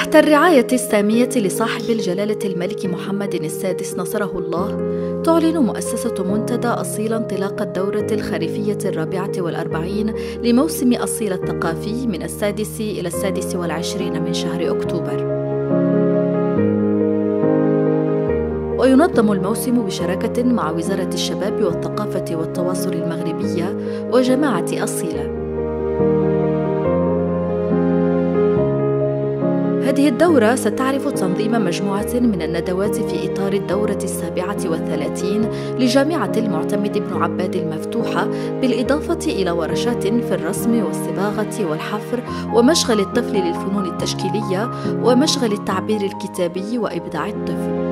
تحت الرعاية السامية لصاحب الجلالة الملك محمد السادس نصره الله، تعلن مؤسسة منتدى أصيل انطلاق الدورة الخريفية 44 لموسم أصيل الثقافي من 6 إلى 26 من شهر أكتوبر. وينظم الموسم بشراكة مع وزارة الشباب والثقافة والتواصل المغربية وجماعة أصيلة. هذه الدورة ستعرف تنظيم مجموعة من الندوات في إطار الدورة 37 لجامعة المعتمد بن عباد المفتوحة، بالإضافة إلى ورشات في الرسم والصباغة والحفر ومشغل الطفل للفنون التشكيلية ومشغل التعبير الكتابي وإبداع الطفل.